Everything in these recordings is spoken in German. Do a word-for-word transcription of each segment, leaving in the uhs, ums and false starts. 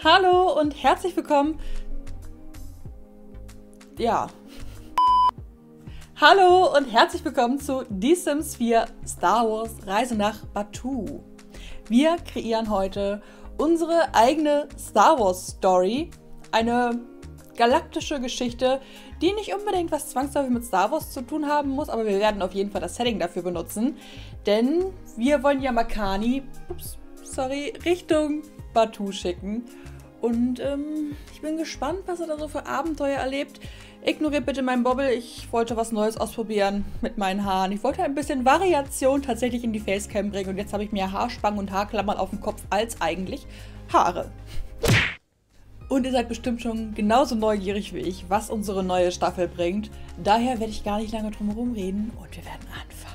Hallo und herzlich willkommen. Ja. Hallo und herzlich willkommen zu Die Sims vier Star Wars Reise nach Batuu. Wir kreieren heute unsere eigene Star Wars Story. Eine galaktische Geschichte, die nicht unbedingt was zwangsläufig mit Star Wars zu tun haben muss, aber wir werden auf jeden Fall das Setting dafür benutzen. Denn wir wollen ja Makani, ups, sorry, Richtung Batuu schicken. Und ähm, ich bin gespannt, was er da so für Abenteuer erlebt. Ignoriert bitte meinen Bobbel, ich wollte was Neues ausprobieren mit meinen Haaren. Ich wollte ein bisschen Variation tatsächlich in die Facecam bringen und jetzt habe ich mehr Haarspangen und Haarklammern auf dem Kopf als eigentlich Haare. Und ihr seid bestimmt schon genauso neugierig wie ich, was unsere neue Staffel bringt. Daher werde ich gar nicht lange drum herum reden und wir werden anfangen.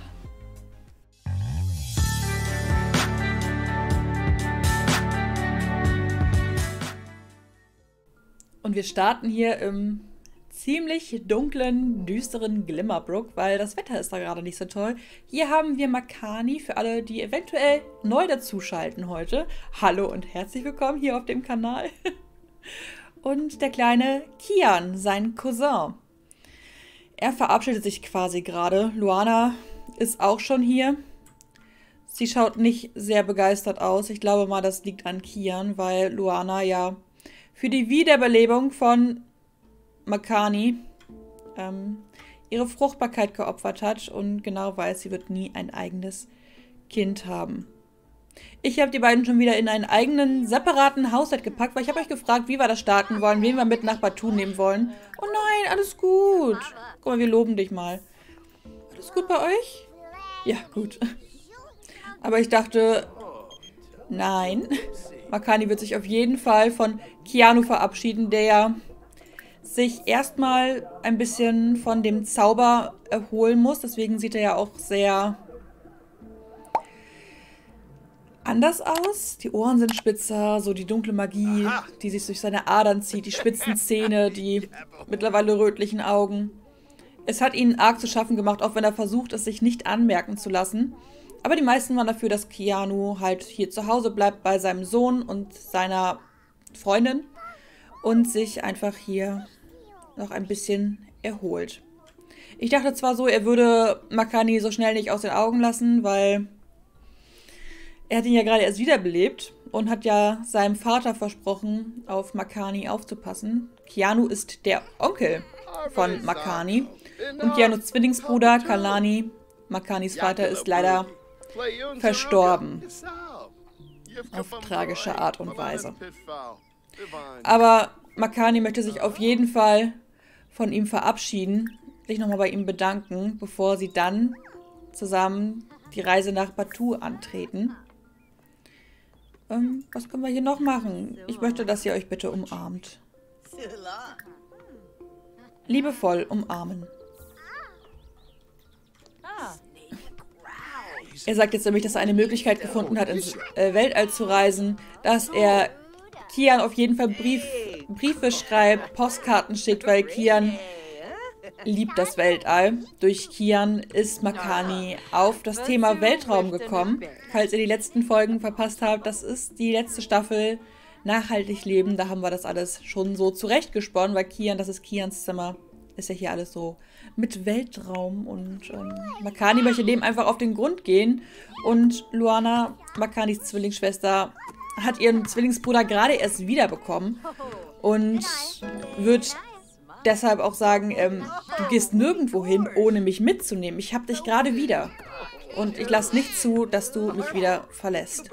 Und wir starten hier im ziemlich dunklen, düsteren Glimmerbrook, weil das Wetter ist da gerade nicht so toll. Hier haben wir Makani, für alle, die eventuell neu dazuschalten heute. Hallo und herzlich willkommen hier auf dem Kanal. Und der kleine Kian, sein Cousin. Er verabschiedet sich quasi gerade. Luana ist auch schon hier. Sie schaut nicht sehr begeistert aus. Ich glaube mal, das liegt an Kian, weil Luana ja für die Wiederbelebung von Makani ähm, ihre Fruchtbarkeit geopfert hat und genau weiß, sie wird nie ein eigenes Kind haben. Ich habe die beiden schon wieder in einen eigenen, separaten Haushalt gepackt, weil ich habe euch gefragt, wie wir das starten wollen, wen wir mit nach Batuu nehmen wollen. Oh nein, alles gut. Guck mal, wir loben dich mal. Alles gut bei euch? Ja, gut. Aber ich dachte, nein. Makani wird sich auf jeden Fall von Keanu verabschieden, der sich erstmal ein bisschen von dem Zauber erholen muss. Deswegen sieht er ja auch sehr anders aus. Die Ohren sind spitzer, so die dunkle Magie, die sich durch seine Adern zieht, die spitzen Zähne, die mittlerweile rötlichen Augen. Es hat ihn arg zu schaffen gemacht, auch wenn er versucht, es sich nicht anmerken zu lassen. Aber die meisten waren dafür, dass Keanu halt hier zu Hause bleibt bei seinem Sohn und seiner Freundin und sich einfach hier noch ein bisschen erholt. Ich dachte zwar so, er würde Makani so schnell nicht aus den Augen lassen, weil er hat ihn ja gerade erst wiederbelebt und hat ja seinem Vater versprochen, auf Makani aufzupassen. Keanu ist der Onkel von Makani und Keanus Zwillingsbruder Kalani, Makanis Vater, ist leider verstorben. Auf tragische Art und Weise. Aber Makani möchte sich auf jeden Fall von ihm verabschieden, sich nochmal bei ihm bedanken, bevor sie dann zusammen die Reise nach Batuu antreten. Ähm, was können wir hier noch machen? Ich möchte, dass ihr euch bitte umarmt. Liebevoll umarmen. Er sagt jetzt nämlich, dass er eine Möglichkeit gefunden hat, ins äh, Weltall zu reisen, dass er Kian auf jeden Fall Brief, Briefe schreibt, Postkarten schickt, weil Kian liebt das Weltall. Durch Kian ist Makani auf das Thema Weltraum gekommen. Falls ihr die letzten Folgen verpasst habt, das ist die letzte Staffel Nachhaltig leben. Da haben wir das alles schon so zurechtgesponnen, weil Kian, das ist Kians Zimmer, ist ja hier alles so mit Weltraum und ähm, Makani möchte dem einfach auf den Grund gehen und Luana, Makanis Zwillingsschwester, hat ihren Zwillingsbruder gerade erst wiederbekommen und wird deshalb auch sagen, ähm, du gehst nirgendwo hin, ohne mich mitzunehmen. Ich habe dich gerade wieder und ich lasse nicht zu, dass du mich wieder verlässt.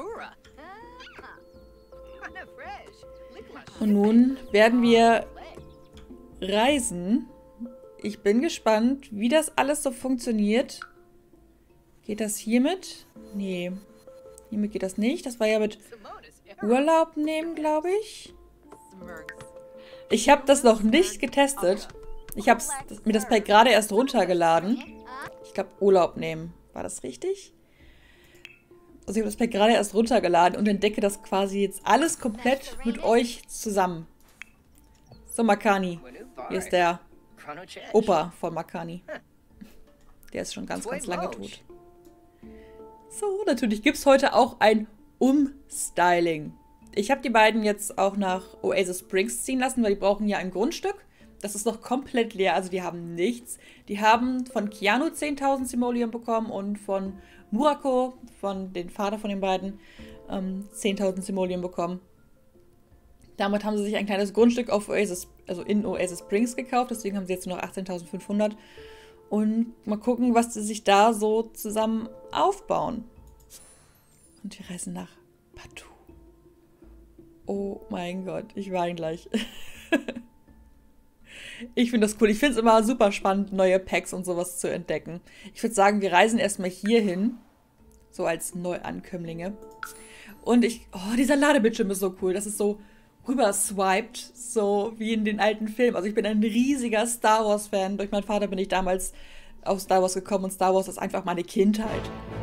Und nun werden wir reisen. Ich bin gespannt, wie das alles so funktioniert. Geht das hiermit? Nee. Hiermit geht das nicht. Das war ja mit Urlaub nehmen, glaube ich. Ich habe das noch nicht getestet. Ich habe mir das Pack gerade erst runtergeladen. Ich glaube, Urlaub nehmen. War das richtig? Also ich habe das Pack gerade erst runtergeladen und entdecke das quasi jetzt alles komplett mit euch zusammen. So, Makani. Hier ist der Opa von Makani. Der ist schon ganz, ganz lange tot. So, natürlich gibt es heute auch ein Umstyling. ich habe die beiden jetzt auch nach Oasis Springs ziehen lassen, weil die brauchen ja ein Grundstück. Das ist noch komplett leer, also die haben nichts. Die haben von Keanu zehntausend Simoleon bekommen und von Murako, von dem Vater von den beiden, ähm, zehntausend Simoleon bekommen. Damit haben sie sich ein kleines Grundstück auf Oasis, also in Oasis Springs gekauft, deswegen haben sie jetzt nur noch achtzehntausendfünfhundert. Und mal gucken, was sie sich da so zusammen aufbauen. Und wir reisen nach Batu. Oh mein Gott, ich weine gleich. Ich finde das cool. Ich finde es immer super spannend, neue Packs und sowas zu entdecken. Ich würde sagen, wir reisen erstmal hier hin. So als Neuankömmlinge. Und ich... Oh, dieser Ladebildschirm ist so cool. Das ist so rüber swiped, so wie in den alten Filmen. Also ich bin ein riesiger Star Wars-Fan. Durch meinen Vater bin ich damals auf Star Wars gekommen und Star Wars ist einfach meine Kindheit.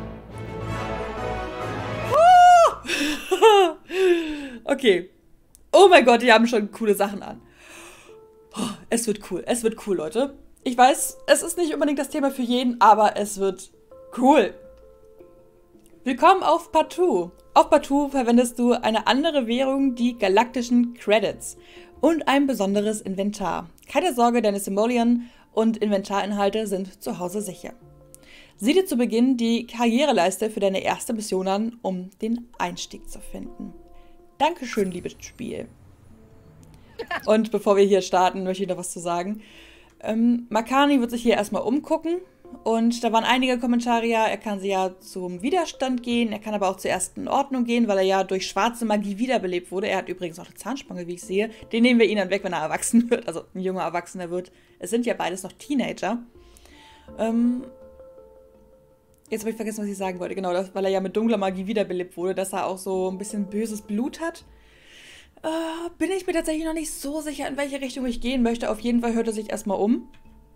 Oh! Okay. Oh mein Gott, die haben schon coole Sachen an. Oh, es wird cool. Es wird cool, Leute. Ich weiß, es ist nicht unbedingt das Thema für jeden, aber es wird cool. Willkommen auf Batu. Auf Batu verwendest du eine andere Währung, die galaktischen Credits und ein besonderes Inventar. Keine Sorge, deine Simoleon und Inventarinhalte sind zu Hause sicher. Sieh dir zu Beginn die Karriereleiste für deine erste Mission an, um den Einstieg zu finden. Dankeschön, liebes Spiel. Und bevor wir hier starten, möchte ich noch was zu sagen. Ähm, Makani wird sich hier erstmal umgucken. Und da waren einige Kommentare, ja, er kann sie ja zum Widerstand gehen, er kann aber auch zur ersten Ordnung gehen, weil er ja durch schwarze Magie wiederbelebt wurde. Er hat übrigens auch eine Zahnspange, wie ich sehe. Den nehmen wir ihn dann weg, wenn er erwachsen wird, also ein junger Erwachsener wird. Es sind ja beides noch Teenager. Ähm, jetzt habe ich vergessen, was ich sagen wollte. Genau, das, weil er ja mit dunkler Magie wiederbelebt wurde, dass er auch so ein bisschen böses Blut hat. Äh, bin ich mir tatsächlich noch nicht so sicher, in welche Richtung ich gehen möchte. Auf jeden Fall hört er sich erstmal um.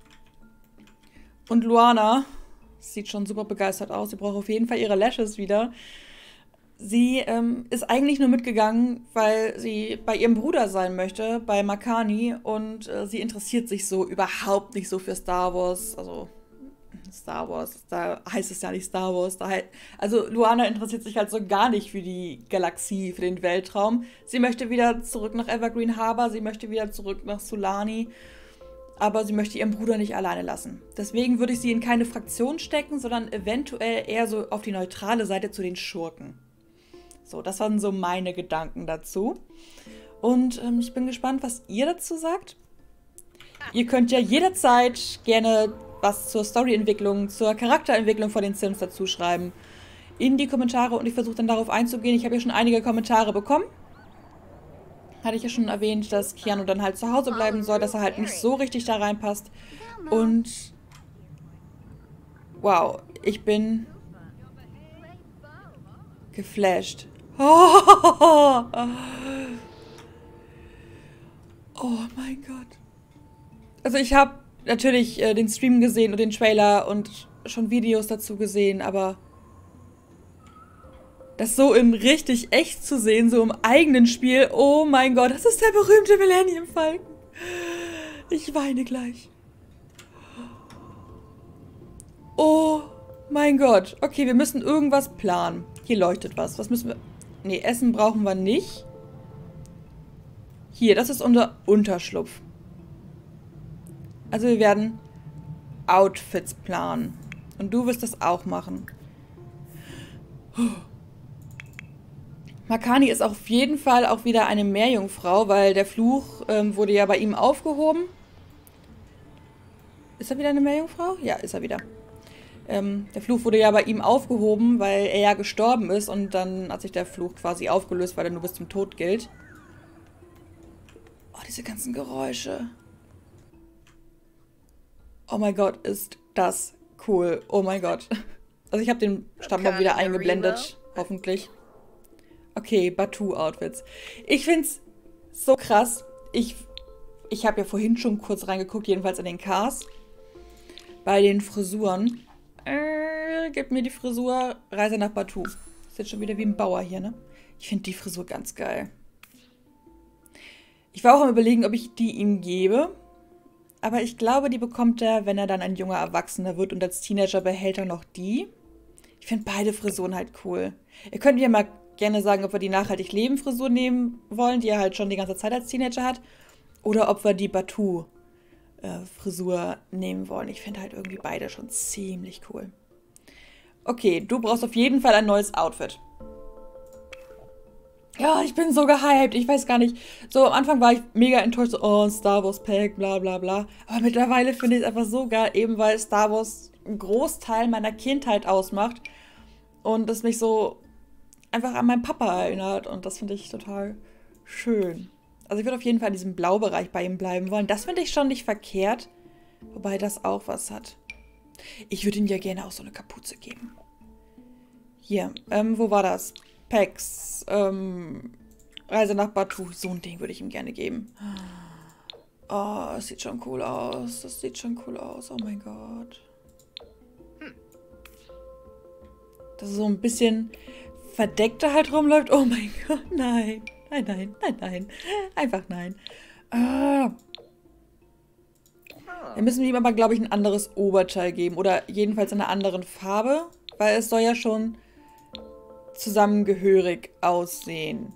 Und Luana sieht schon super begeistert aus. Sie braucht auf jeden Fall ihre Lashes wieder. Sie ähm, ist eigentlich nur mitgegangen, weil sie bei ihrem Bruder sein möchte, bei Makani. Und äh, sie interessiert sich so überhaupt nicht so für Star Wars. Also Star Wars, da heißt es ja nicht Star Wars. Da also Luana interessiert sich halt so gar nicht für die Galaxie, für den Weltraum. Sie möchte wieder zurück nach Evergreen Harbor. Sie möchte wieder zurück nach Sulani. Aber sie möchte ihren Bruder nicht alleine lassen. Deswegen würde ich sie in keine Fraktion stecken, sondern eventuell eher so auf die neutrale Seite zu den Schurken. So, das waren so meine Gedanken dazu. Und ähm, ich bin gespannt, was ihr dazu sagt. Ihr könnt ja jederzeit gerne was zur Storyentwicklung, zur Charakterentwicklung von den Sims dazu schreiben. In die Kommentare und ich versuche dann darauf einzugehen. Ich habe ja schon einige Kommentare bekommen. Hatte ich ja schon erwähnt, dass Keanu dann halt zu Hause bleiben soll, dass er halt nicht so richtig da reinpasst. Und wow, ich bin geflasht. Oh, oh mein Gott. Also ich habe natürlich äh, den Stream gesehen und den Trailer und schon Videos dazu gesehen, aber das so in richtig echt zu sehen, so im eigenen Spiel. Oh mein Gott, das ist der berühmte Millennium Falcon. Ich weine gleich. Oh mein Gott. Okay, wir müssen irgendwas planen. Hier leuchtet was. Was müssen wir... Nee, Essen brauchen wir nicht. Hier, das ist unser Unterschlupf. Also wir werden Outfits planen. Und du wirst das auch machen. Makani ist auf jeden Fall auch wieder eine Meerjungfrau, weil der Fluch ähm, wurde ja bei ihm aufgehoben. Ist er wieder eine Meerjungfrau? Ja, ist er wieder. Ähm, der Fluch wurde ja bei ihm aufgehoben, weil er ja gestorben ist und dann hat sich der Fluch quasi aufgelöst, weil er nur bis zum Tod gilt. Oh, diese ganzen Geräusche. Oh mein Gott, ist das cool. Oh mein Gott. Also ich habe den Stammbaum wieder eingeblendet, hoffentlich. Okay, Batu-Outfits. Ich find's so krass. Ich, ich habe ja vorhin schon kurz reingeguckt, jedenfalls in den Cars. Bei den Frisuren. Äh, gib mir die Frisur. Reise nach Batu. Ist jetzt schon wieder wie ein Bauer hier, ne? Ich finde die Frisur ganz geil. Ich war auch am Überlegen, ob ich die ihm gebe. Aber ich glaube, die bekommt er, wenn er dann ein junger Erwachsener wird. Und als Teenager behält er noch die. Ich finde beide Frisuren halt cool. Ihr könnt mir mal gerne sagen, ob wir die Nachhaltig-Leben-Frisur nehmen wollen, die er halt schon die ganze Zeit als Teenager hat. Oder ob wir die Batu-Frisur nehmen wollen. Ich finde halt irgendwie beide schon ziemlich cool. Okay, du brauchst auf jeden Fall ein neues Outfit. Ja, ich bin so gehypt. Ich weiß gar nicht. So, am Anfang war ich mega enttäuscht. So, oh, Star Wars Pack, bla bla bla. Aber mittlerweile finde ich es einfach so geil, eben weil Star Wars einen Großteil meiner Kindheit ausmacht. Und es mich so einfach an meinen Papa erinnert. Und das finde ich total schön. Also ich würde auf jeden Fall in diesem Blaubereich bei ihm bleiben wollen. Das finde ich schon nicht verkehrt. Wobei das auch was hat. Ich würde ihm ja gerne auch so eine Kapuze geben. Hier, ähm, wo war das? Packs, ähm, Reise nach Batu. So ein Ding würde ich ihm gerne geben. Oh, das sieht schon cool aus. Das sieht schon cool aus. Oh mein Gott. Dass so ein bisschen verdeckter halt rumläuft. Oh mein Gott, nein. Nein, nein, nein, nein. Einfach nein. Ah. Wir müssen ihm aber, glaube ich, ein anderes Oberteil geben. Oder jedenfalls in einer anderen Farbe. Weil es soll ja schon zusammengehörig aussehen.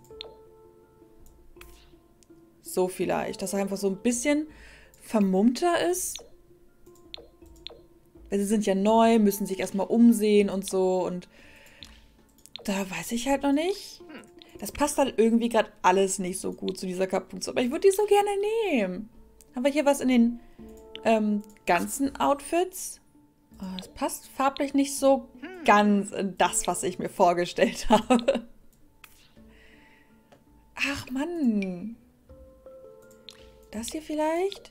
So vielleicht. Dass er einfach so ein bisschen vermummter ist. Weil sie sind ja neu, müssen sich erstmal umsehen und so. Und da weiß ich halt noch nicht. Das passt halt irgendwie gerade alles nicht so gut zu dieser Kapuze. Aber ich würde die so gerne nehmen. Haben wir hier was in den ähm, ganzen Outfits? Oh, das passt farblich nicht so ganz in das, was ich mir vorgestellt habe. Ach Mann. Das hier vielleicht?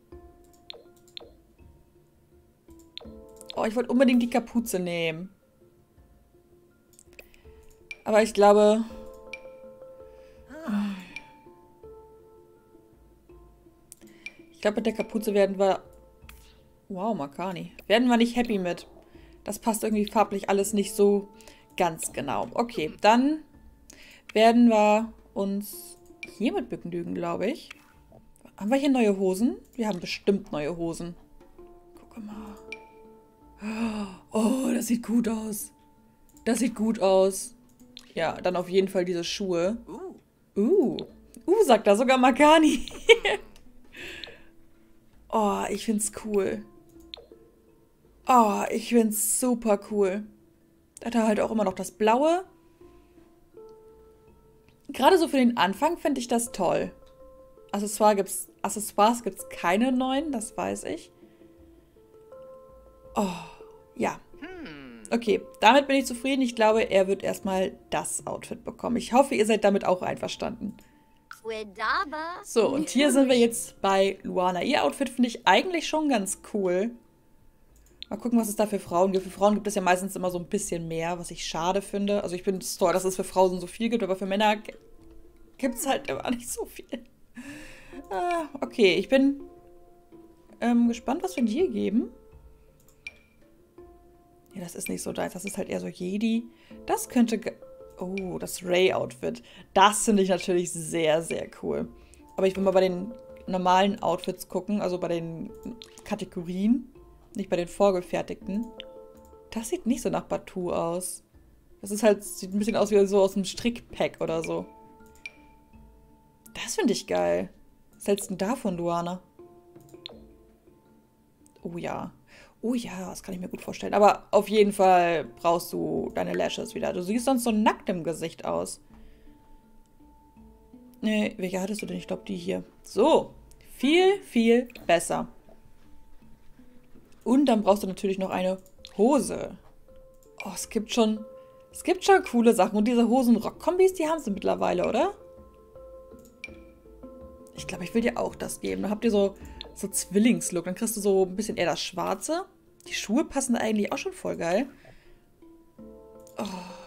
Oh, ich wollte unbedingt die Kapuze nehmen. Aber ich glaube... Ich glaube, mit der Kapuze werden wir... Wow, Makani. Werden wir nicht happy mit. Das passt irgendwie farblich alles nicht so ganz genau. Okay, dann werden wir uns hiermit begnügen, glaube ich. Haben wir hier neue Hosen? Wir haben bestimmt neue Hosen. Guck mal. Oh, das sieht gut aus. Das sieht gut aus. Ja, dann auf jeden Fall diese Schuhe. Uh. Uh, sagt da sogar Makani. Oh, ich find's cool. Oh, ich find's super cool. Da hat er halt auch immer noch das Blaue. Gerade so für den Anfang finde ich das toll. Accessoire gibt's, Accessoires gibt es keine neuen, das weiß ich. Oh, ja. Okay, damit bin ich zufrieden. Ich glaube, er wird erstmal das Outfit bekommen. Ich hoffe, ihr seid damit auch einverstanden. So, und hier sind wir jetzt bei Luana. Ihr Outfit finde ich eigentlich schon ganz cool. Mal gucken, was es da für Frauen gibt. Für Frauen gibt es ja meistens immer so ein bisschen mehr, was ich schade finde. Also ich finde es toll, dass es für Frauen so viel gibt, aber für Männer gibt es halt immer nicht so viel. Ah, okay, ich bin ähm, gespannt, was wir dir geben. Ja, das ist nicht so deins. Das ist halt eher so Jedi. Das könnte... Oh, das Rey-Outfit. Das finde ich natürlich sehr, sehr cool. Aber ich will mal bei den normalen Outfits gucken. Also bei den Kategorien. Nicht bei den vorgefertigten. Das sieht nicht so nach Batu aus. Das ist halt... Sieht ein bisschen aus wie so aus einem Strickpack oder so. Das finde ich geil. Was hältst du denn davon, Luana? Oh ja. Oh ja, das kann ich mir gut vorstellen. Aber auf jeden Fall brauchst du deine Lashes wieder. Du siehst sonst so nackt im Gesicht aus. Nee, welche hattest du denn? Ich glaube, die hier. So. Viel, viel besser. Und dann brauchst du natürlich noch eine Hose. Oh, es gibt schon... Es gibt schon coole Sachen. Und diese Hosen-Rock-Kombis, die haben sie mittlerweile, oder? Ich glaube, ich will dir auch das geben. Dann habt ihr so... So Zwillingslook. Dann kriegst du so ein bisschen eher das Schwarze. Die Schuhe passen eigentlich auch schon voll geil. Oh.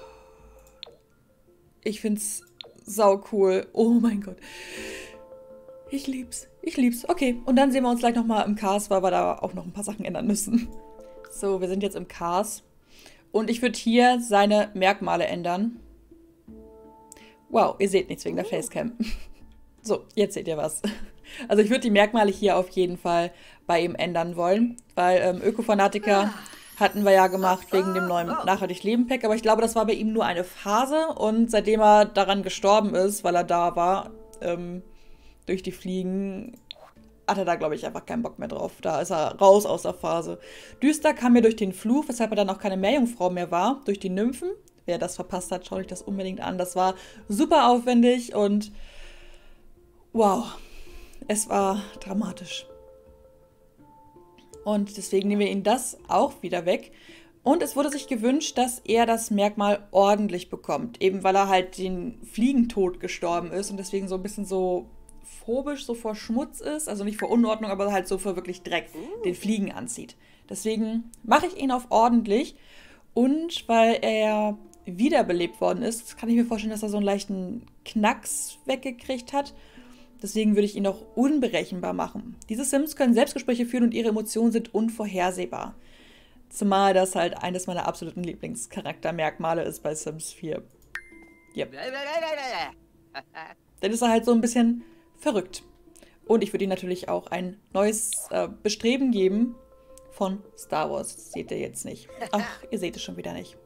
Ich find's sau cool. Oh mein Gott. Ich lieb's. Ich lieb's. Okay, und dann sehen wir uns gleich nochmal im Cars, weil wir da auch noch ein paar Sachen ändern müssen. So, wir sind jetzt im Cars. Und ich würde hier seine Merkmale ändern. Wow, ihr seht nichts wegen der Facecam. So, jetzt seht ihr was. Also ich würde die Merkmale hier auf jeden Fall bei ihm ändern wollen, weil ähm, Öko-Fanatiker, Hatten wir ja gemacht wegen dem neuen Nachhaltig-Leben-Pack, aber ich glaube, das war bei ihm nur eine Phase und seitdem er daran gestorben ist, weil er da war, ähm, durch die Fliegen, hat er da, glaube ich, einfach keinen Bock mehr drauf. Da ist er raus aus der Phase. Düster kam mir durch den Fluch, weshalb er dann auch keine Meerjungfrau mehr war, durch die Nymphen. Wer das verpasst hat, schaut euch das unbedingt an. Das war super aufwendig und wow, es war dramatisch. Und deswegen nehmen wir ihn das auch wieder weg. Und es wurde sich gewünscht, dass er das Merkmal ordentlich bekommt. Eben weil er halt den Fliegentod gestorben ist und deswegen so ein bisschen so phobisch, so vor Schmutz ist. Also nicht vor Unordnung, aber halt so vor wirklich Dreck, den Fliegen anzieht. Deswegen mache ich ihn auf ordentlich. Und weil er wiederbelebt worden ist, kann ich mir vorstellen, dass er so einen leichten Knacks weggekriegt hat. Deswegen würde ich ihn auch unberechenbar machen. Diese Sims können Selbstgespräche führen und ihre Emotionen sind unvorhersehbar. Zumal das halt eines meiner absoluten Lieblingscharaktermerkmale ist bei Sims vier. Yep. Dann ist er halt so ein bisschen verrückt. Und ich würde ihm natürlich auch ein neues äh, Bestreben geben von Star Wars. Das seht ihr jetzt nicht. Ach, ihr seht es schon wieder nicht.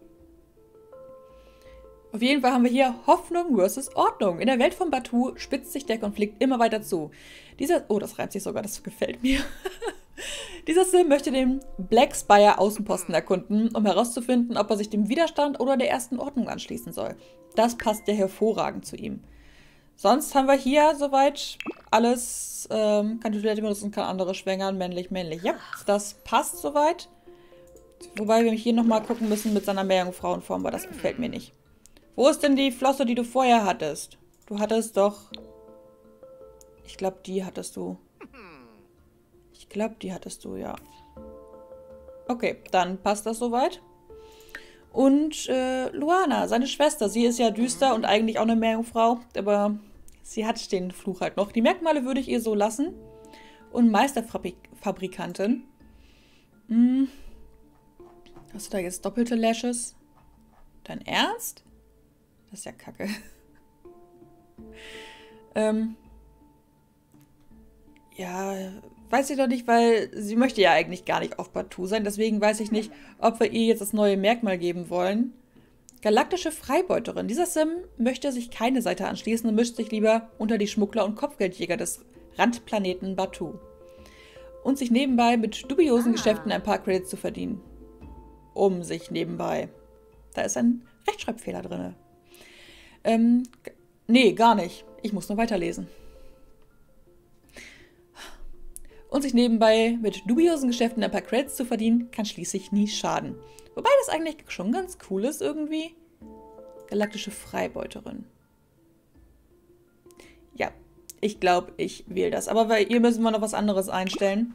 Auf jeden Fall haben wir hier Hoffnung versus Ordnung. In der Welt von Batuu spitzt sich der Konflikt immer weiter zu. Dieser, oh, das reimt sich sogar, das gefällt mir. Dieser Sim möchte den Black Spire Außenposten erkunden, um herauszufinden, ob er sich dem Widerstand oder der ersten Ordnung anschließen soll. Das passt ja hervorragend zu ihm. Sonst haben wir hier soweit alles, ähm, kann die Toilette benutzen, kann andere schwängern, männlich, männlich. Ja, das passt soweit. Wobei wir hier nochmal gucken müssen mit seiner Meerjungfrauenform, weil das gefällt mir nicht. Wo ist denn die Flosse, die du vorher hattest? Du hattest doch... Ich glaube, die hattest du. Ich glaube, die hattest du, ja. Okay, dann passt das soweit. Und äh, Luana, seine Schwester, sie ist ja düster und eigentlich auch eine Meerjungfrau, aber sie hat den Fluch halt noch. Die Merkmale würde ich ihr so lassen. Und Meisterfabrikantin. Hm. Hast du da jetzt doppelte Lashes? Dein Ernst? Das ist ja kacke. ähm. Ja, weiß ich doch nicht, weil sie möchte ja eigentlich gar nicht auf Batuu sein. Deswegen weiß ich nicht, ob wir ihr jetzt das neue Merkmal geben wollen. Galaktische Freibeuterin. Dieser Sim möchte sich keine Seite anschließen und mischt sich lieber unter die Schmuggler und Kopfgeldjäger des Randplaneten Batuu. Und sich nebenbei mit dubiosen Geschäften ein paar Credits zu verdienen. Um sich nebenbei. Da ist ein Rechtschreibfehler drin. Ähm, nee, gar nicht. Ich muss nur weiterlesen. Und sich nebenbei mit dubiosen Geschäften ein paar Credits zu verdienen, kann schließlich nie schaden. Wobei das eigentlich schon ganz cool ist irgendwie. Galaktische Freibeuterin. Ja, ich glaube, ich wähle das. Aber bei ihr müssen wir noch was anderes einstellen.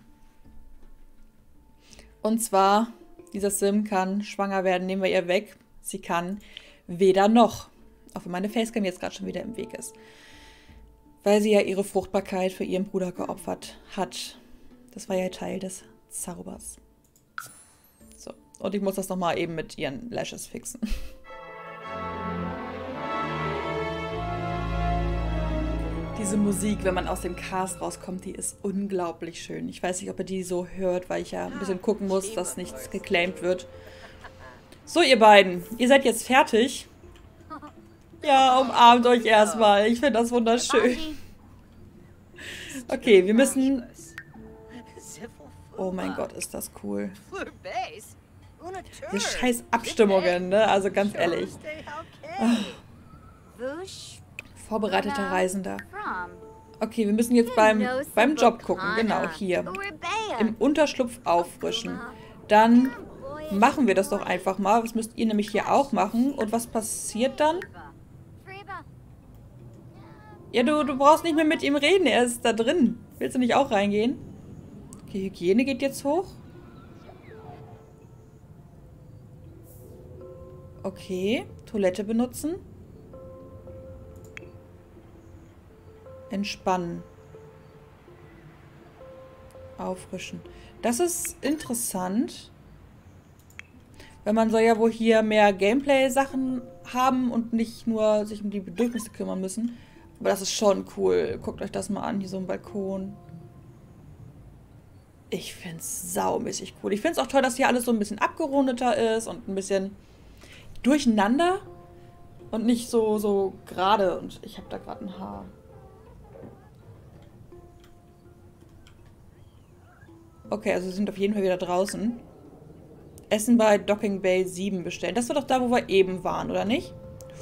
Und zwar, dieser Sim kann schwanger werden, nehmen wir ihr weg. Sie kann weder noch. Auch wenn meine Facecam jetzt gerade schon wieder im Weg ist. Weil sie ja ihre Fruchtbarkeit für ihren Bruder geopfert hat. Das war ja Teil des Zaubers. So, und ich muss das nochmal eben mit ihren Lashes fixen. Diese Musik, wenn man aus dem Cast rauskommt, die ist unglaublich schön. Ich weiß nicht, ob ihr die so hört, weil ich ja ein bisschen gucken muss, dass nichts geclaimed wird. So, ihr beiden, ihr seid jetzt fertig. Ja, umarmt euch erstmal. Ich finde das wunderschön. Okay, wir müssen... Oh mein Gott, ist das cool. Diese scheiß Abstimmungen, ne? Also ganz ehrlich. Oh. Vorbereiteter Reisender. Okay, wir müssen jetzt beim, beim Job gucken. Genau, hier. Im Unterschlupf auffrischen. Dann machen wir das doch einfach mal. Das müsst ihr nämlich hier auch machen. Und was passiert dann? Ja, du, du brauchst nicht mehr mit ihm reden. Er ist da drin. Willst du nicht auch reingehen? Okay, Hygiene geht jetzt hoch. Okay, Toilette benutzen. Entspannen. Auffrischen. Das ist interessant. Weil man soll ja wohl hier mehr Gameplay-Sachen haben und nicht nur sich um die Bedürfnisse kümmern müssen. Aber das ist schon cool. Guckt euch das mal an, hier so ein Balkon. Ich finde es saumäßig cool. Ich finde es auch toll, dass hier alles so ein bisschen abgerundeter ist und ein bisschen durcheinander und nicht so, so gerade. Und ich habe da gerade ein Haar. Okay, also wir sind auf jeden Fall wieder draußen. Essen bei Docking Bay sieben bestellen. Das war doch da, wo wir eben waren, oder nicht?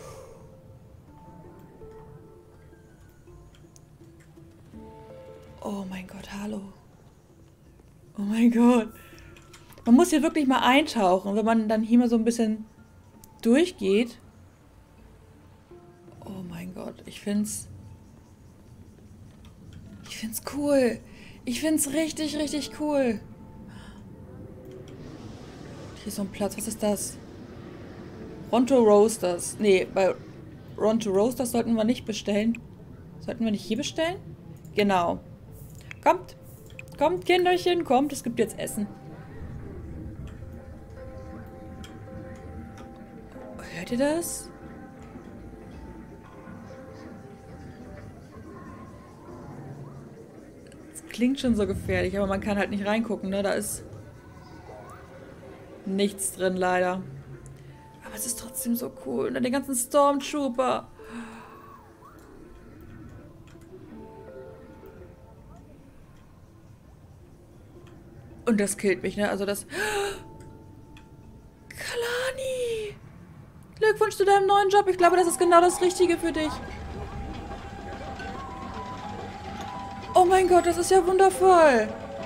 Oh mein Gott, hallo. Oh mein Gott. Man muss hier wirklich mal eintauchen. Wenn man dann hier mal so ein bisschen durchgeht. Oh mein Gott, ich find's... Ich find's cool. Ich find's richtig, richtig cool. Hier ist so ein Platz. Was ist das? Ronto Roasters. Nee, bei Ronto Roasters sollten wir nicht bestellen. Sollten wir nicht hier bestellen? Genau. Kommt. Kommt, Kinderchen, kommt. Es gibt jetzt Essen. Hört ihr das? Das klingt schon so gefährlich, aber man kann halt nicht reingucken, ne? Da ist nichts drin, leider. Aber es ist trotzdem so cool. Und dann die ganzen Stormtrooper. Und das killt mich, ne? Also das... Kalani! Glückwunsch zu deinem neuen Job. Ich glaube, das ist genau das Richtige für dich. Oh mein Gott, das ist ja wundervoll.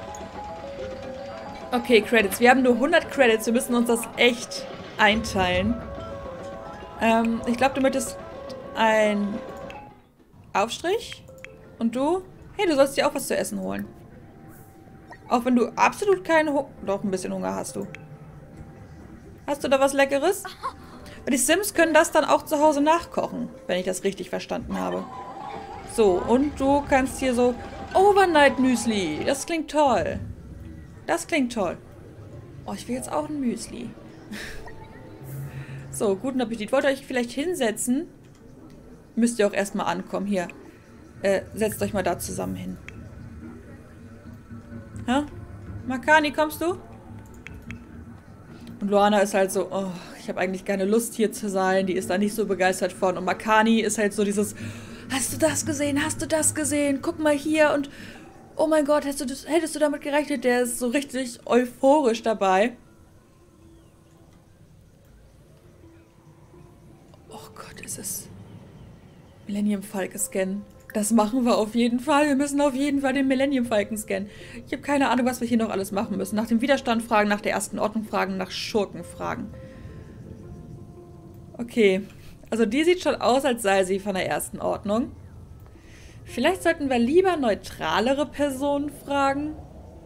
Okay, Credits. Wir haben nur hundert Credits. Wir müssen uns das echt einteilen. Ähm, ich glaube, du möchtest einen Aufstrich. Und du? Hey, du sollst dir auch was zu essen holen. Auch wenn du absolut keinen Hunger... Doch, ein bisschen Hunger hast du. Hast du da was Leckeres? Und die Sims können das dann auch zu Hause nachkochen, wenn ich das richtig verstanden habe. So, und du kannst hier so... Overnight Müsli. Das klingt toll. Das klingt toll. Oh, ich will jetzt auch ein Müsli. So, guten Appetit. Wollt ihr euch vielleicht hinsetzen? Müsst ihr auch erstmal ankommen. Hier. Äh, setzt euch mal da zusammen hin. Hä? Makani, kommst du? Und Luana ist halt so, oh, ich habe eigentlich keine Lust hier zu sein. Die ist da nicht so begeistert von. Und Makani ist halt so dieses, hast du das gesehen? Hast du das gesehen? Guck mal hier und oh mein Gott, hättest du, das, hättest du damit gerechnet? Der ist so richtig euphorisch dabei. Oh Gott, ist es Millennium Falke scannen. Das machen wir auf jeden Fall. Wir müssen auf jeden Fall den Millennium Falken scannen. Ich habe keine Ahnung, was wir hier noch alles machen müssen. Nach dem Widerstand fragen, nach der ersten Ordnung fragen, nach Schurken fragen. Okay. Also die sieht schon aus, als sei sie von der ersten Ordnung. Vielleicht sollten wir lieber neutralere Personen fragen.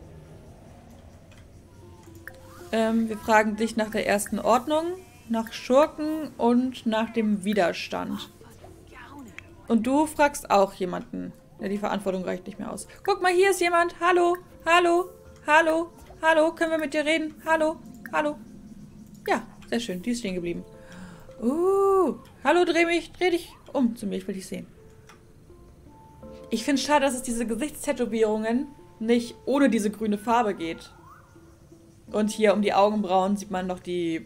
Ähm, wir fragen dich nach der ersten Ordnung, nach Schurken und nach dem Widerstand. Und du fragst auch jemanden. Ja, die Verantwortung reicht nicht mehr aus. Guck mal, hier ist jemand. Hallo, hallo, hallo, hallo. Können wir mit dir reden? Hallo, hallo. Ja, sehr schön. Die ist stehen geblieben. Uh, hallo, dreh mich, dreh dich um zu mir. Ich will dich sehen. Ich finde es schade, dass es diese Gesichtstätowierungen nicht ohne diese grüne Farbe geht. Und hier um die Augenbrauen sieht man noch die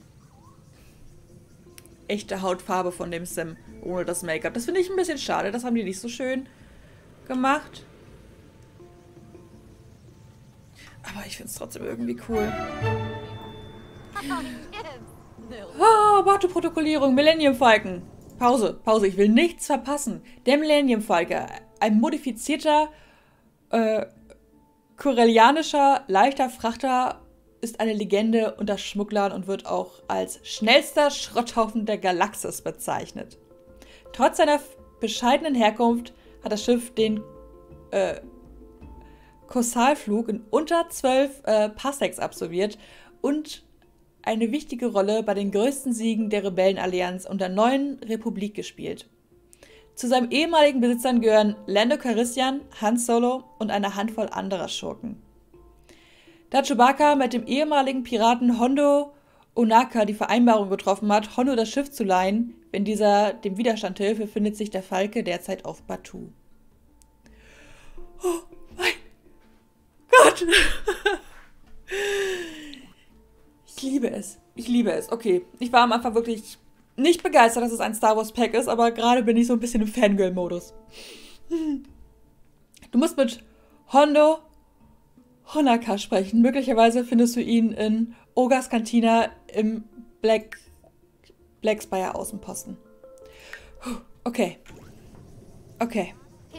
echte Hautfarbe von dem Sim. Ohne das Make-up. Das finde ich ein bisschen schade. Das haben die nicht so schön gemacht. Aber ich finde es trotzdem irgendwie cool. Oh, Batu-Protokollierung. Millennium Falken. Pause, Pause. Ich will nichts verpassen. Der Millennium Falke. Ein modifizierter, äh, korellianischer, leichter Frachter ist eine Legende unter Schmugglern und wird auch als schnellster Schrotthaufen der Galaxis bezeichnet. Trotz seiner bescheidenen Herkunft hat das Schiff den äh, Kossalflug in unter zwölf äh, Parsecs absolviert und eine wichtige Rolle bei den größten Siegen der Rebellenallianz und der neuen Republik gespielt. Zu seinen ehemaligen Besitzern gehören Lando Calrissian, Han Solo und eine Handvoll anderer Schurken. Da Chewbacca mit dem ehemaligen Piraten Hondo Ohnaka die Vereinbarung getroffen hat, Hondo das Schiff zu leihen, wenn dieser dem Widerstand hilft, befindet sich der Falke derzeit auf Batuu. Oh mein Gott! Gott! Ich liebe es. Ich liebe es. Okay, ich war am Anfang wirklich nicht begeistert, dass es ein Star Wars Pack ist, aber gerade bin ich so ein bisschen im Fangirl-Modus. Du musst mit Hondo Honaka sprechen. Möglicherweise findest du ihn in Ogas Cantina im Black, Black Spire Außenposten. Okay. Okay.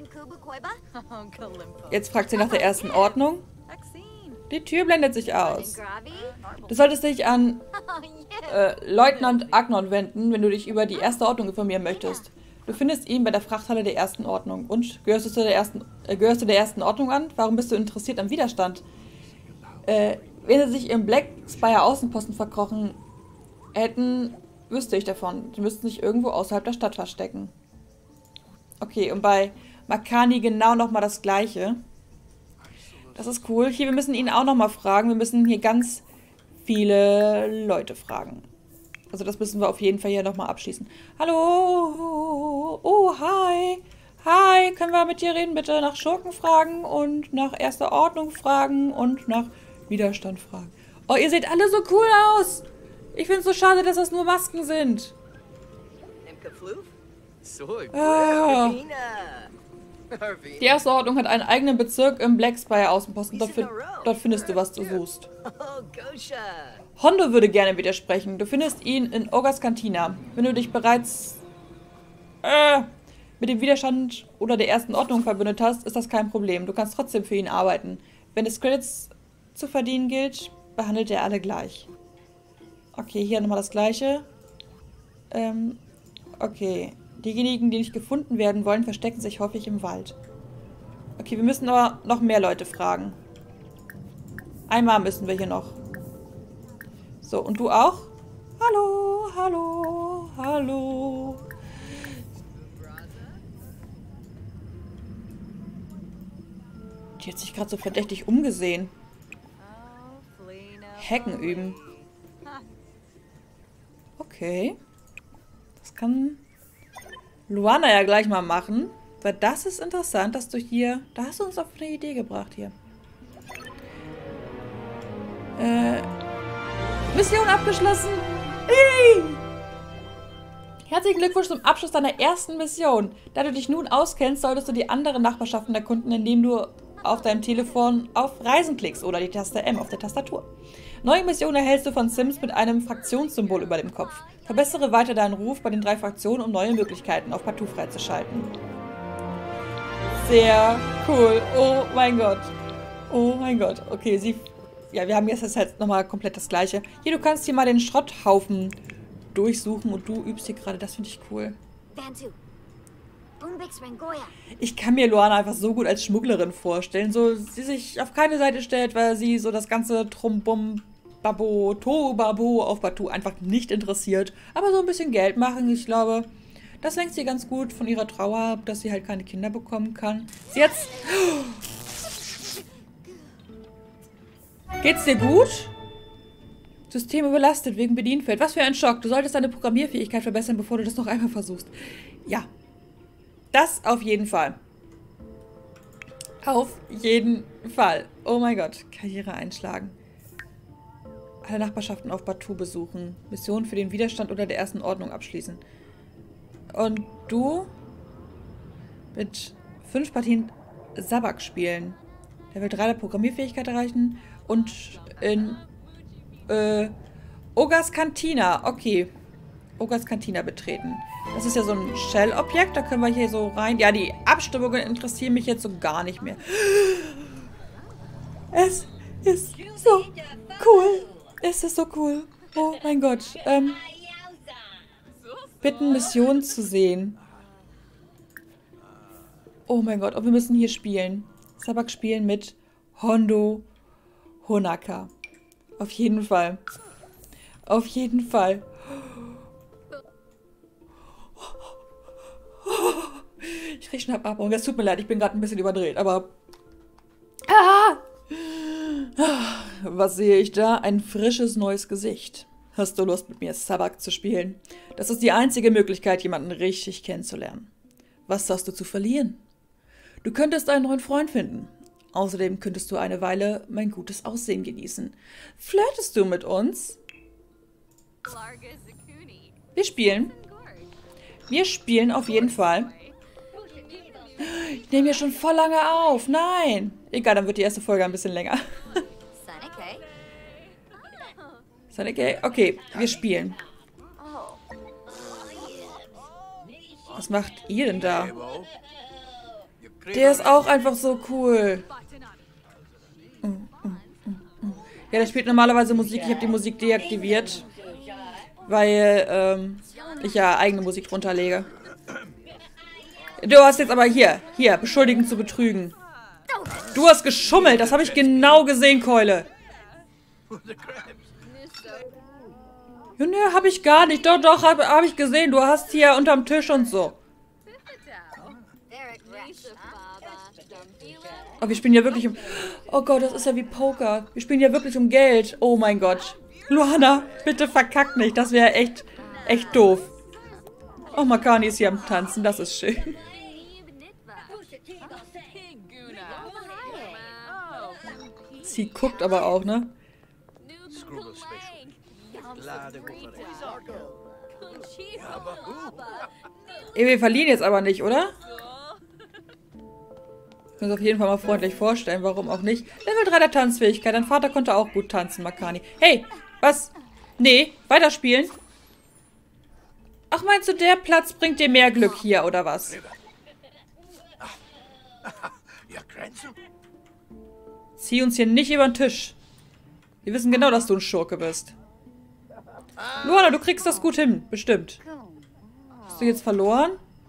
Jetzt fragt sie nach der ersten Ordnung. Die Tür blendet sich aus. Du solltest dich an äh, Leutnant Agnon wenden, wenn du dich über die erste Ordnung informieren möchtest. Du findest ihn bei der Frachthalle der ersten Ordnung. Und, gehörst du, zu der ersten, äh, gehörst du der ersten Ordnung an? Warum bist du interessiert am Widerstand? Äh, wenn sie sich im Black Spire Außenposten verkrochen hätten, wüsste ich davon. Sie müssten sich irgendwo außerhalb der Stadt verstecken. Okay, und bei Makani genau nochmal das Gleiche. Das ist cool. Hier, wir müssen ihn auch nochmal fragen. Wir müssen hier ganz viele Leute fragen. Also das müssen wir auf jeden Fall hier nochmal abschließen. Hallo. Oh, hi. Hi, können wir mit dir reden, bitte? Nach Schurken fragen und nach erster Ordnung fragen und nach Widerstand fragen. Oh, ihr seht alle so cool aus. Ich finde es so schade, dass das nur Masken sind. Ah. Die erste Ordnung hat einen eigenen Bezirk im Black Spire Außenposten. Dort, dort findest du, was du suchst. Hondo würde gerne widersprechen. Du findest ihn in Ogas Cantina. Wenn du dich bereits äh, mit dem Widerstand oder der ersten Ordnung verbündet hast, ist das kein Problem. Du kannst trotzdem für ihn arbeiten. Wenn es Credits zu verdienen gilt, behandelt er alle gleich. Okay, hier nochmal das Gleiche. Ähm, okay. Diejenigen, die nicht gefunden werden wollen, verstecken sich häufig im Wald. Okay, wir müssen aber noch mehr Leute fragen. Einmal müssen wir hier noch. So, und du auch? Hallo, hallo, hallo. Die hat sich gerade so verdächtig umgesehen. Hacken üben. Okay. Das kann Luana ja gleich mal machen. Weil das ist interessant, dass du hier... Da hast du uns auf eine Idee gebracht hier. Äh... Mission abgeschlossen. Yay! Herzlichen Glückwunsch zum Abschluss deiner ersten Mission. Da du dich nun auskennst, solltest du die anderen Nachbarschaften erkunden, indem du auf deinem Telefon auf Reisen klickst oder die Taste M auf der Tastatur. Neue Missionen erhältst du von Sims mit einem Fraktionssymbol über dem Kopf. Verbessere weiter deinen Ruf bei den drei Fraktionen, um neue Möglichkeiten auf Partout freizuschalten. Sehr cool. Oh mein Gott. Oh mein Gott. Okay, sie... Ja, wir haben jetzt halt nochmal komplett das Gleiche. Hier, du kannst hier mal den Schrotthaufen durchsuchen und du übst hier gerade. Das finde ich cool. Ich kann mir Luana einfach so gut als Schmugglerin vorstellen. So, sie sich auf keine Seite stellt, weil sie so das ganze Trumbum, Babo, Tobabo auf Partout einfach nicht interessiert. Aber so ein bisschen Geld machen, ich glaube, das lenkt sie ganz gut von ihrer Trauer ab, dass sie halt keine Kinder bekommen kann. Sie jetzt... Geht's dir gut? System überlastet wegen Bedienfeld. Was für ein Schock. Du solltest deine Programmierfähigkeit verbessern, bevor du das noch einmal versuchst. Ja. Das auf jeden Fall. Auf jeden Fall. Oh mein Gott. Karriere einschlagen. Alle Nachbarschaften auf Partout besuchen. Mission für den Widerstand unter der ersten Ordnung abschließen. Und du? Mit fünf Partien Sabak spielen. Level drei der Programmierfähigkeit erreichen. Und in äh, Ogas Cantina. Okay. Ogas Cantina betreten. Das ist ja so ein Shell-Objekt. Da können wir hier so rein. Ja, die Abstimmungen interessieren mich jetzt so gar nicht mehr. Es ist so cool. Es ist so cool. Oh mein Gott. Ähm, bitten, Missionen zu sehen. Oh mein Gott. Und wir müssen hier spielen. Sabak spielen mit Hondo Honaka. Auf jeden Fall. Auf jeden Fall. Ich krieg Schnappatmung. Es tut mir leid, ich bin gerade ein bisschen überdreht, aber... Ah! Was sehe ich da? Ein frisches, neues Gesicht. Hast du Lust, mit mir Sabak zu spielen? Das ist die einzige Möglichkeit, jemanden richtig kennenzulernen. Was hast du zu verlieren? Du könntest einen neuen Freund finden. Außerdem könntest du eine Weile mein gutes Aussehen genießen. Flirtest du mit uns? Wir spielen. Wir spielen auf jeden Fall. Ich nehme hier schon voll lange auf. Nein. Egal, dann wird die erste Folge ein bisschen länger. Okay, okay, wir spielen. Was macht ihr denn da? Der ist auch einfach so cool. Ja, der spielt normalerweise Musik. Ich habe die Musik deaktiviert, weil ähm, ich ja eigene Musik drunter lege. Du hast jetzt aber hier, hier, beschuldigen zu betrügen. Du hast geschummelt, das habe ich genau gesehen, Keule. Ja, ne, habe ich gar nicht. Doch, doch, habe hab ich gesehen. Du hast hier unterm Tisch und so. Oh, wir spielen ja wirklich um... Oh Gott, das ist ja wie Poker. Wir spielen ja wirklich um Geld. Oh mein Gott. Luana, bitte verkack nicht. Das wäre echt, echt doof. Oh, Makani ist hier am Tanzen. Das ist schön. Sie guckt aber auch, ne? Ey, wir verlieren jetzt aber nicht, oder? Wir können uns auf jeden Fall mal freundlich vorstellen, warum auch nicht. Level drei der Tanzfähigkeit. Dein Vater konnte auch gut tanzen, Makani. Hey, was? Nee, weiterspielen? Ach, meinst du, der Platz bringt dir mehr Glück hier, oder was? Zieh uns hier nicht über den Tisch. Wir wissen genau, dass du ein Schurke bist. Luana, du kriegst das gut hin. Bestimmt. Hast du jetzt verloren?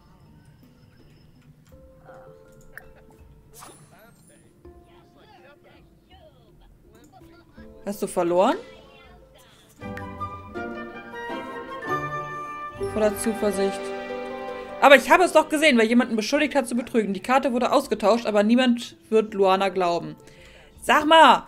Hast du verloren? Voller Zuversicht. Aber ich habe es doch gesehen, wer jemanden beschuldigt hat zu betrügen. Die Karte wurde ausgetauscht, aber niemand wird Luana glauben. Sag mal!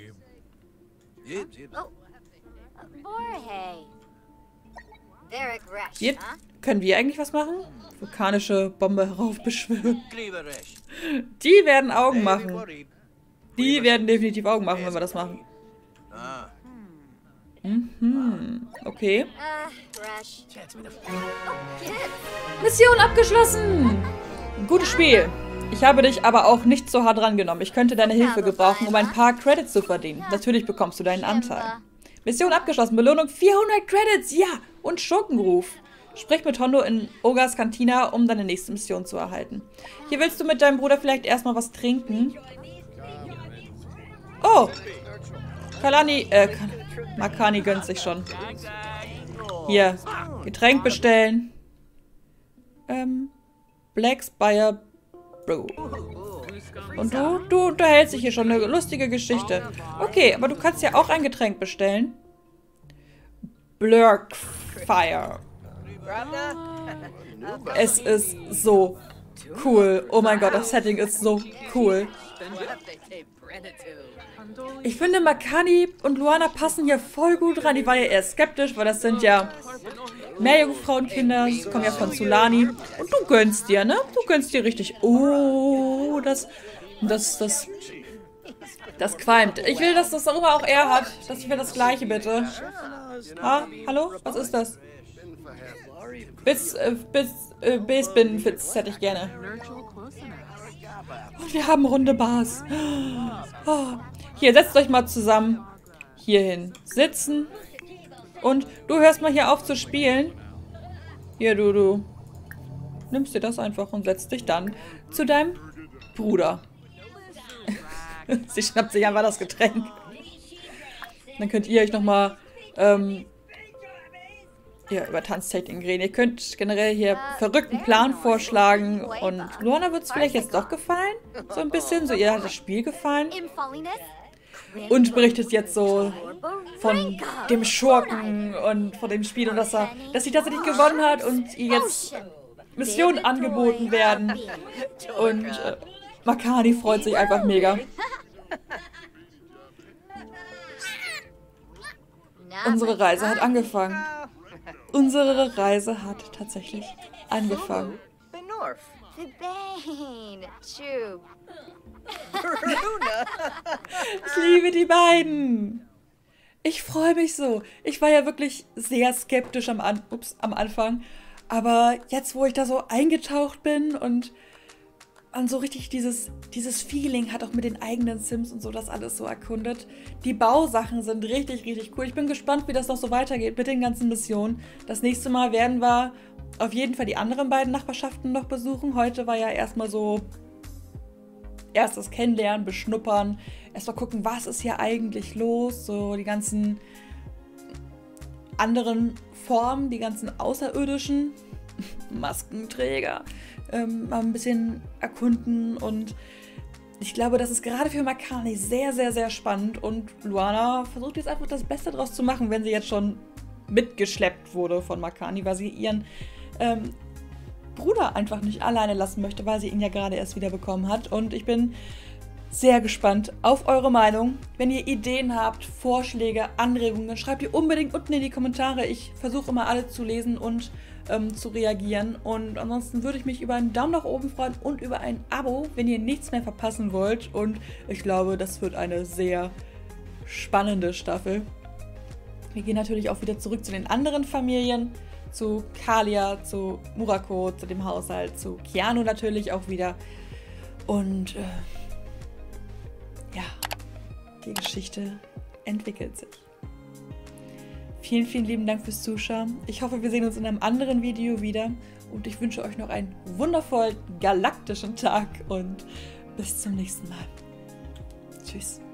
Hier, können wir eigentlich was machen? Vulkanische Bombe heraufbeschwören. Die werden Augen machen. Die werden definitiv Augen machen, wenn wir das machen. Mhm. Okay. Mission abgeschlossen! Gutes Spiel. Ich habe dich aber auch nicht so hart rangenommen. Ich könnte deine Hilfe gebrauchen, um ein paar Credits zu verdienen. Natürlich bekommst du deinen Anteil. Mission abgeschlossen. Belohnung vierhundert Credits. Ja. Und Schurkenruf. Sprich mit Hondo in Ogres Cantina, um deine nächste Mission zu erhalten. Hier willst du mit deinem Bruder vielleicht erstmal was trinken. Oh. Kalani, äh, Makani gönnt sich schon. Hier. Getränk bestellen. Ähm. Black Spire Brew. Und du? Du unterhältst dich hier schon. Eine lustige Geschichte. Okay, aber du kannst ja auch ein Getränk bestellen. Blurkfire. Es ist so cool. Oh mein Gott, das Setting ist so cool. Ich finde, Makani und Luana passen hier voll gut rein. Ich war ja eher skeptisch, weil das sind ja Meerjungfrauenkinder. Die kommen ja von Sulani. Und du gönnst dir, ne? Du gönnst dir richtig. Oh, das... Das, das... Das qualmt. Ich will, dass das darüber auch er hat. Das will das Gleiche, bitte. Ha? Hallo? Was ist das? Bis, äh, bis, äh, Base-Binnenfits hätte ich gerne. Und wir haben runde Bars. Oh. Hier, setzt euch mal zusammen. Hierhin. Sitzen. Und du hörst mal hier auf zu spielen. Hier, du, du. Nimmst dir das einfach und setzt dich dann zu deinem Bruder. Sie schnappt sich einfach das Getränk. Dann könnt ihr euch nochmal ähm, ja, über Tanztechniken reden. Ihr könnt generell hier verrückten Plan vorschlagen. Und Luana wird es vielleicht jetzt doch gefallen. So ein bisschen. So, ihr hat das Spiel gefallen. Und berichtet jetzt so von dem Schurken und von dem Spiel. Und dass, er, dass sie tatsächlich gewonnen hat und ihr jetzt Missionen angeboten werden. Und äh, Makani freut sich einfach mega. Unsere Reise hat angefangen. Unsere Reise hat tatsächlich angefangen. Ich liebe die beiden. Ich freue mich so. Ich war ja wirklich sehr skeptisch am, An Ups, am Anfang. Aber jetzt, wo ich da so eingetaucht bin und man so richtig dieses, dieses Feeling hat, auch mit den eigenen Sims und so, das alles so erkundet. Die Bausachen sind richtig, richtig cool. Ich bin gespannt, wie das noch so weitergeht mit den ganzen Missionen. Das nächste Mal werden wir auf jeden Fall die anderen beiden Nachbarschaften noch besuchen. Heute war ja erstmal so erstes Kennenlernen, beschnuppern, erstmal gucken, was ist hier eigentlich los, so die ganzen anderen Formen, die ganzen außerirdischen Maskenträger ähm, mal ein bisschen erkunden und ich glaube, das ist gerade für Makani sehr, sehr, sehr spannend und Luana versucht jetzt einfach das Beste draus zu machen, wenn sie jetzt schon mitgeschleppt wurde von Makani, weil sie ihren ähm, Bruder einfach nicht alleine lassen möchte, weil sie ihn ja gerade erst wieder bekommen hat. Und ich bin sehr gespannt auf eure Meinung. Wenn ihr Ideen habt, Vorschläge, Anregungen, schreibt die unbedingt unten in die Kommentare. Ich versuche immer alle zu lesen und ähm, zu reagieren. Und ansonsten würde ich mich über einen Daumen nach oben freuen und über ein Abo, wenn ihr nichts mehr verpassen wollt. Und ich glaube, das wird eine sehr spannende Staffel. Wir gehen natürlich auch wieder zurück zu den anderen Familien. Zu Kalia, zu Murako, zu dem Haushalt, zu Keanu natürlich auch wieder. Und äh, ja, die Geschichte entwickelt sich. Vielen, vielen lieben Dank fürs Zuschauen. Ich hoffe, wir sehen uns in einem anderen Video wieder. Und ich wünsche euch noch einen wundervollen, galaktischen Tag und bis zum nächsten Mal. Tschüss.